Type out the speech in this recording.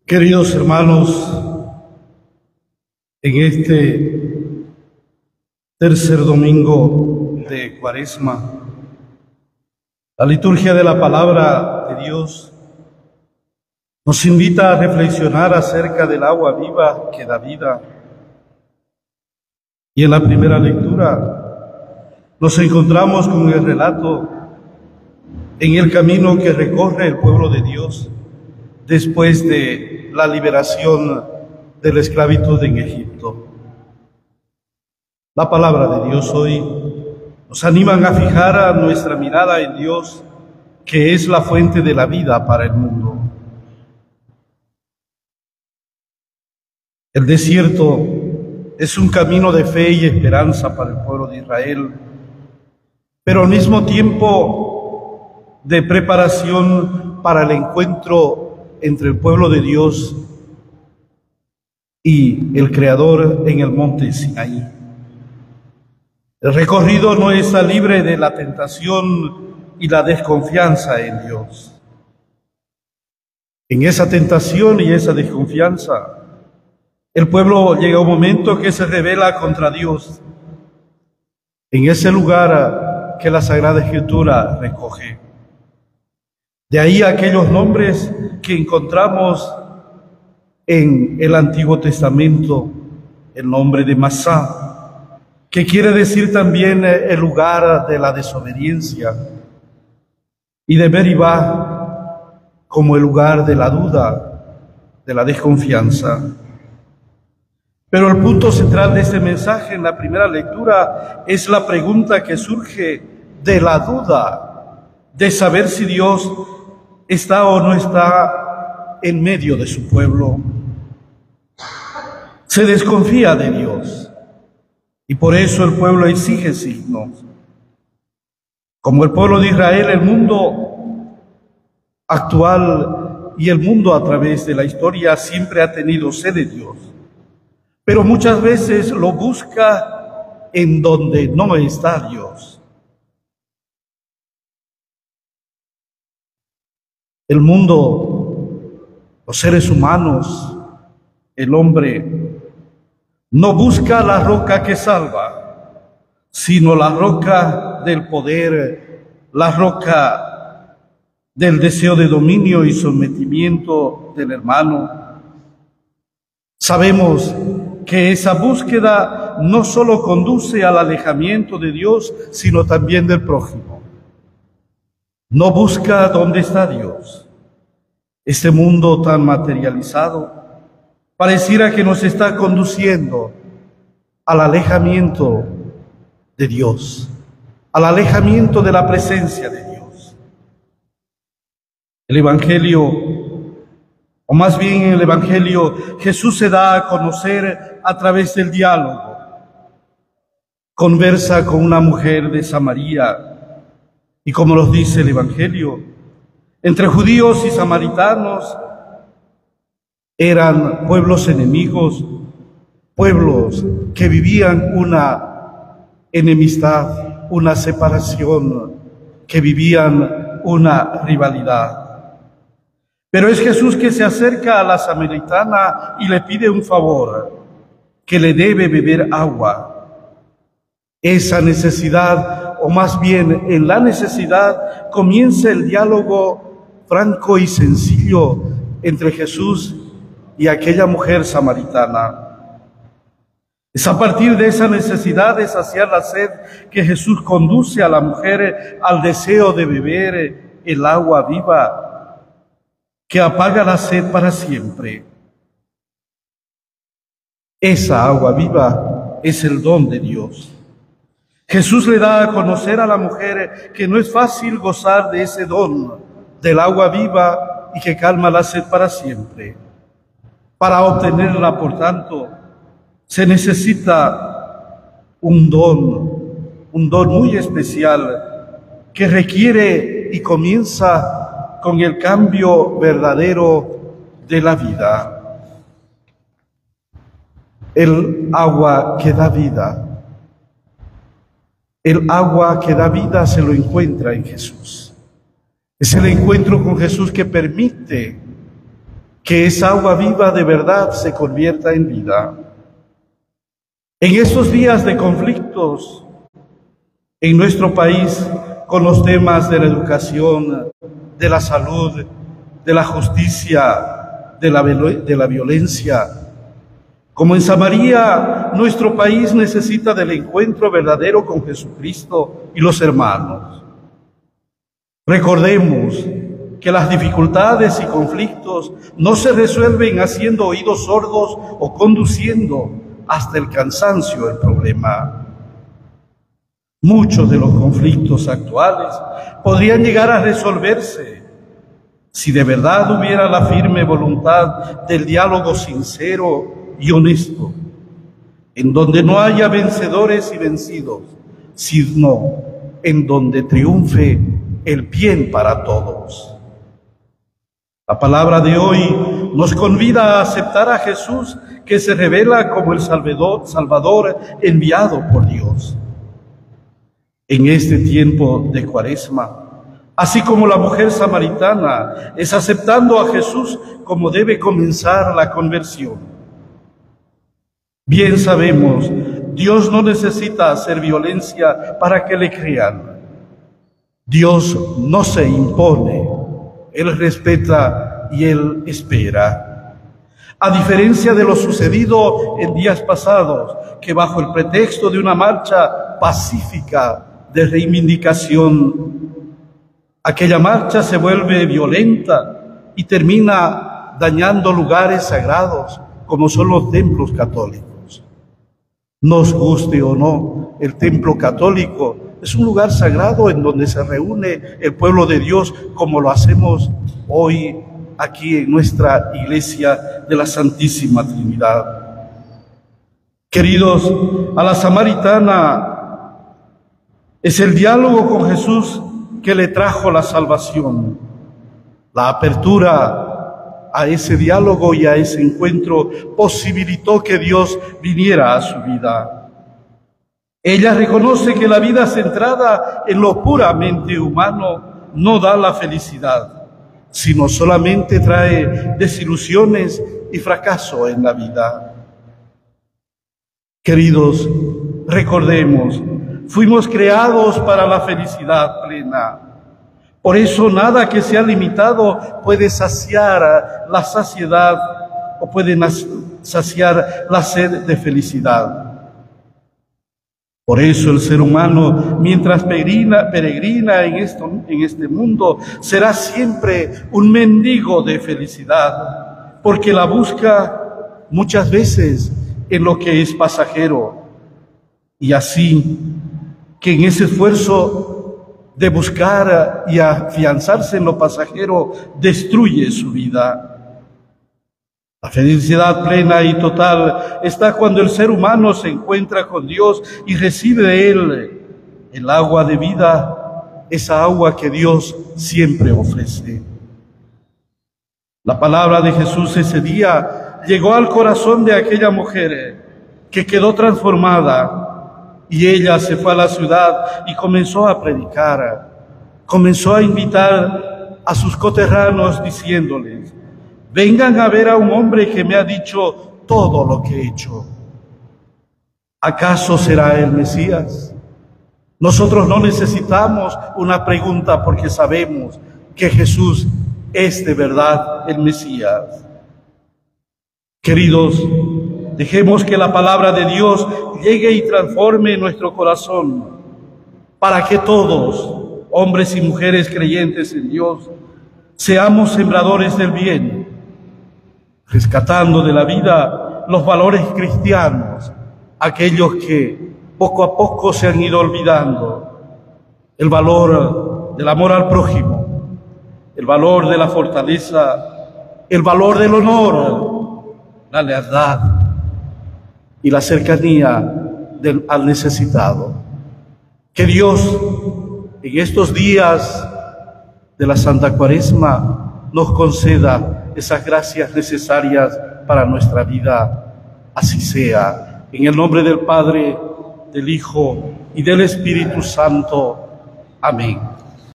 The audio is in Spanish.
Queridos hermanos, en este tercer domingo de Cuaresma, la liturgia de la palabra de Dios nos invita a reflexionar acerca del agua viva que da vida. Y en la primera lectura nos encontramos con el relato en el camino que recorre el pueblo de Dios después de la liberación de la esclavitud en Egipto. La palabra de Dios hoy nos anima a fijar nuestra mirada en Dios, que es la fuente de la vida para el mundo. El desierto es un camino de fe y esperanza para el pueblo de Israel, pero al mismo tiempo de preparación para el encuentro entre el pueblo de Dios y el Creador en el monte Sinaí. El recorrido no está libre de la tentación y la desconfianza en Dios. En esa tentación y esa desconfianza, el pueblo llega a un momento que se rebela contra Dios. En ese lugar que la Sagrada Escritura recoge. De ahí aquellos nombres que encontramos en el Antiguo Testamento, el nombre de Masá, que quiere decir también el lugar de la desobediencia, y de Meribá como el lugar de la duda, de la desconfianza. Pero el punto central de este mensaje en la primera lectura es la pregunta que surge de la duda, de saber si Dios está o no está en medio de su pueblo. Se desconfía de Dios y por eso el pueblo exige signos. Como el pueblo de Israel, el mundo actual y el mundo a través de la historia siempre ha tenido sed de Dios, pero muchas veces lo busca en donde no está Dios. El mundo, los seres humanos, el hombre, no busca la roca que salva, sino la roca del poder, la roca del deseo de dominio y sometimiento del hermano. Sabemos que esa búsqueda no solo conduce al alejamiento de Dios, sino también del prójimo. No busca dónde está Dios. Este mundo tan materializado pareciera que nos está conduciendo al alejamiento de Dios, al alejamiento de la presencia de Dios. El Evangelio, o más bien en el Evangelio, Jesús se da a conocer a través del diálogo. Conversa con una mujer de Samaria. Y como nos dice el Evangelio, entre judíos y samaritanos eran pueblos enemigos, pueblos que vivían una enemistad, una separación, que vivían una rivalidad. Pero es Jesús que se acerca a la samaritana y le pide un favor, que le debe beber agua. Esa necesidad, o más bien en la necesidad, comienza el diálogo franco y sencillo entre Jesús y aquella mujer samaritana. Es a partir de esa necesidad de saciar la sed que Jesús conduce a la mujer al deseo de beber el agua viva que apaga la sed para siempre. Esa agua viva es el don de Dios. Jesús le da a conocer a la mujer que no es fácil gozar de ese don, del agua viva y que calma la sed para siempre. Para obtenerla, por tanto, se necesita un don muy especial que requiere y comienza con el cambio verdadero de la vida. El agua que da vida. El agua que da vida se lo encuentra en Jesús. Es el encuentro con Jesús que permite que esa agua viva de verdad se convierta en vida. En estos días de conflictos en nuestro país, con los temas de la educación, de la salud, de la justicia, de la violencia, como en Samaria, nuestro país necesita del encuentro verdadero con Jesucristo y los hermanos. Recordemos que las dificultades y conflictos no se resuelven haciendo oídos sordos o conduciendo hasta el cansancio el problema. Muchos de los conflictos actuales podrían llegar a resolverse si de verdad hubiera la firme voluntad del diálogo sincero y honesto, en donde no haya vencedores y vencidos, sino en donde triunfe el bien para todos. La palabra de hoy nos convida a aceptar a Jesús, que se revela como el Salvador enviado por Dios. En este tiempo de Cuaresma, así como la mujer samaritana, es aceptando a Jesús como debe comenzar la conversión. Bien sabemos, Dios no necesita hacer violencia para que le crean. Dios no se impone, Él respeta y Él espera. A diferencia de lo sucedido en días pasados, que bajo el pretexto de una marcha pacífica de reivindicación, aquella marcha se vuelve violenta y termina dañando lugares sagrados, como son los templos católicos. Nos guste o no, el templo católico es un lugar sagrado en donde se reúne el pueblo de Dios, como lo hacemos hoy aquí en nuestra iglesia de la Santísima Trinidad. Queridos, a la samaritana es el diálogo con Jesús que le trajo la salvación. La apertura a ese diálogo y a ese encuentro posibilitó que Dios viniera a su vida. Ella reconoce que la vida centrada en lo puramente humano no da la felicidad, sino solamente trae desilusiones y fracaso en la vida. Queridos, recordemos, fuimos creados para la felicidad plena. Por eso nada que sea limitado puede saciar la saciedad o puede saciar la sed de felicidad. Por eso el ser humano, mientras peregrina en este mundo, será siempre un mendigo de felicidad, porque la busca muchas veces en lo que es pasajero, y así que en ese esfuerzo de buscar y afianzarse en lo pasajero, destruye su vida. La felicidad plena y total está cuando el ser humano se encuentra con Dios y recibe de Él el agua de vida, esa agua que Dios siempre ofrece. La palabra de Jesús ese día llegó al corazón de aquella mujer que quedó transformada, y ella se fue a la ciudad y comenzó a predicar, comenzó a invitar a sus coterranos diciéndoles: vengan a ver a un hombre que me ha dicho todo lo que he hecho. ¿Acaso será el Mesías? Nosotros no necesitamos una pregunta, porque sabemos que Jesús es de verdad el Mesías. Queridos, dejemos que la palabra de Dios llegue y transforme nuestro corazón, para que todos, hombres y mujeres creyentes en Dios, seamos sembradores del bien, rescatando de la vida los valores cristianos, aquellos que poco a poco se han ido olvidando: el valor del amor al prójimo, el valor de la fortaleza, el valor del honor, la lealtad y la cercanía al necesitado. Que Dios en estos días de la Santa Cuaresma nos conceda esas gracias necesarias para nuestra vida. Así sea. En el nombre del Padre, del Hijo y del Espíritu Santo. Amén.